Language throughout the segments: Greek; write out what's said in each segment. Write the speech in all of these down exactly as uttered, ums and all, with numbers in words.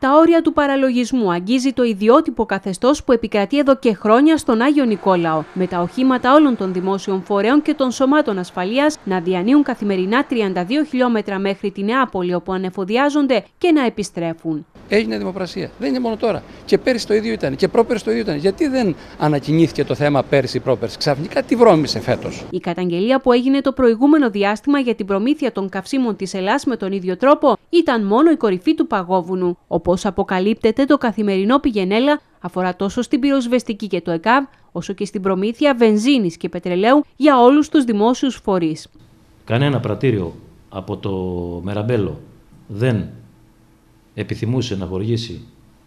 τα όρια του παραλογισμού αγγίζει το ιδιότυπο καθεστώς που επικρατεί εδώ και χρόνια στον Άγιο Νικόλαο, με τα οχήματα όλων των δημόσιων φορέων και των σωμάτων ασφαλείας να διανύουν καθημερινά τριάντα δύο χιλιόμετρα μέχρι τη Νεάπολη, όπου ανεφοδιάζονται και να επιστρέφουν. Έγινε δημοπρασία. Δεν είναι μόνο τώρα. Και πέρυσι το ίδιο ήταν. Και πρόπερσι το ίδιο ήταν. Γιατί δεν ανακοινήθηκε το θέμα πέρυσι πρόπερσι? Ξαφνικά τι βρώμησε φέτος? Η καταγγελία που έγινε το προηγούμενο διάστημα για την προμήθεια των καυσίμων της Ελλάς με τον ίδιο τρόπο ήταν μόνο η κορυφή του παγόβουνου. Όπως αποκαλύπτεται, το καθημερινό πηγενέλα αφορά τόσο στην πυροσβεστική και το ΕΚΑΒ, όσο και στην προμήθεια βενζίνης και πετρελαίου για όλους τους δημόσιους φορείς. Κανένα πρατήριο από το Μεραμπέλο δεν επιθυμούσε να χορηγήσει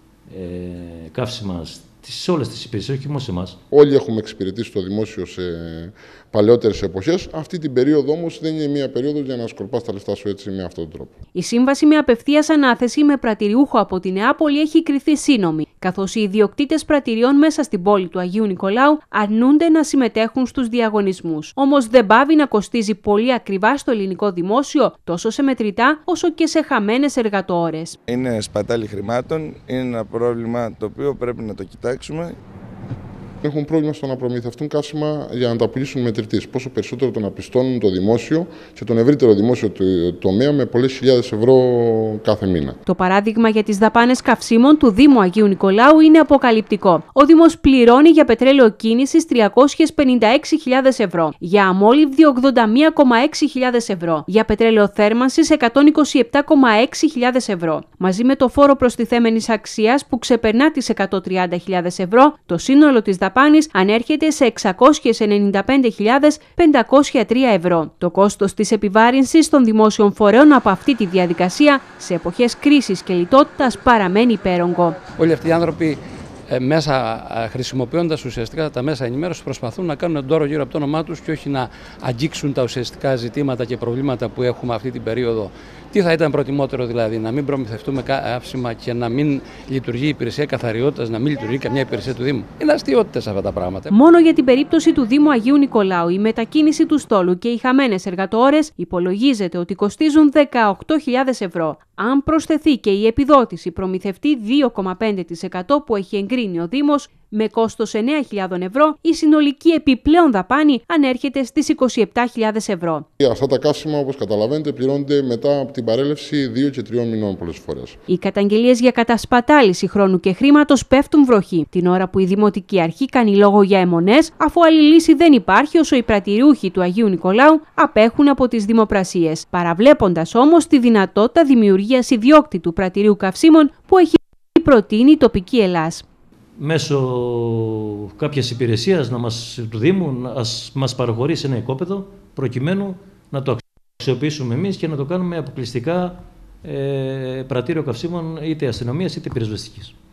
ε, καύσιμα σε όλες τις υπηρεσίες, όχι μόνο σε εμάς. Όλοι έχουμε εξυπηρετήσει το δημόσιο σε παλαιότερες εποχές. Αυτή την περίοδο όμως δεν είναι μια περίοδος για να σκορπάς τα λεφτά σου έτσι με αυτόν τον τρόπο. Η σύμβαση με απευθείας ανάθεση με πρατηριούχο από τη Νεάπολη έχει κριθεί σύνομη, καθώς οι ιδιοκτήτες πρατηριών μέσα στην πόλη του Αγίου Νικολάου αρνούνται να συμμετέχουν στους διαγωνισμούς. Όμως δεν πάβει να κοστίζει πολύ ακριβά στο ελληνικό δημόσιο, τόσο σε μετρητά όσο και σε χαμένες εργατόρες. Είναι σπατάλη χρημάτων, είναι ένα πρόβλημα το οποίο πρέπει να το κοιτάξουμε. Έχουν πρόβλημα στο να προμηθευτούν καύσιμα για να τα πουλήσουν μετρητής. Πόσο περισσότερο το να πιστώνουν το δημόσιο και τον ευρύτερο δημόσιο τομέα με πολλές χιλιάδες ευρώ κάθε μήνα. Το παράδειγμα για τις δαπάνες καυσίμων του Δήμου Αγίου Νικολάου είναι αποκαλυπτικό. Ο Δήμος πληρώνει για πετρέλαιο κίνησης τριακόσιες πενήντα έξι χιλιάδες ευρώ, για αμόλυβδη ογδόντα μία κόμμα έξι χιλιάδες ευρώ, για πετρέλαιο θέρμανσης εκατόν είκοσι επτά κόμμα έξι χιλιάδες ευρώ. Μαζί με το φόρο προστιθέμενης αξίας που ξεπερνά τις εκατόν τριάντα χιλιάδες ευρώ, το σύνολο της δαπάνης ανέρχεται σε εξακόσιες ενενήντα πέντε χιλιάδες πεντακόσια τρία ευρώ. Το κόστος της επιβάρυνσης των δημόσιων φορέων από αυτή τη διαδικασία σε εποχές κρίσης και λιτότητας παραμένει υπέρογκο. Όλοι αυτοί οι άνθρωποι ε, μέσα χρησιμοποιώντας ουσιαστικά τα μέσα ενημέρωσης προσπαθούν να κάνουν τον τόρο γύρω από το όνομά τους και όχι να αγγίξουν τα ουσιαστικά ζητήματα και προβλήματα που έχουμε αυτή την περίοδο. Τι θα ήταν προτιμότερο δηλαδή, να μην προμηθευτούμε καύσιμα και να μην λειτουργεί η υπηρεσία καθαριότητας, να μην λειτουργεί καμιά υπηρεσία του Δήμου? Είναι αστιότητες αυτά τα πράγματα. Μόνο για την περίπτωση του Δήμου Αγίου Νικολάου, η μετακίνηση του στόλου και οι χαμένες εργατόρες υπολογίζεται ότι κοστίζουν δεκαοκτώ χιλιάδες ευρώ. Αν προσθεθεί και η επιδότηση προμηθευτή δύο κόμμα πέντε τοις εκατό που έχει εγκρίνει ο Δήμος, με κόστος εννέα χιλιάδες ευρώ, η συνολική επιπλέον δαπάνη ανέρχεται στις είκοσι επτά χιλιάδες ευρώ. Αυτά τα καύσιμα, όπως καταλαβαίνετε, πληρώνονται μετά από την παρέλευση δύο και τριών μηνών πολλές φορές. Οι καταγγελίες για κατασπατάληση χρόνου και χρήματος πέφτουν βροχή, την ώρα που η Δημοτική Αρχή κάνει λόγο για αιμονές, αφού άλλη λύση δεν υπάρχει όσο οι πρατηριούχοι του Αγίου Νικολάου απέχουν από τις δημοπρασίες, παραβλέποντας όμως τη δυνατότητα δημιουργίας ιδιόκτητου πρατηρίου καυσίμων που έχει προτείνει η τοπική Ελλάς. Μέσω κάποιας υπηρεσίας να μας, του Δήμου να μας παραχωρήσει ένα οικόπεδο προκειμένου να το αξιοποιήσουμε εμείς και να το κάνουμε αποκλειστικά ε, πρατήριο καυσίμων είτε αστυνομίας είτε πυροσβεστικής.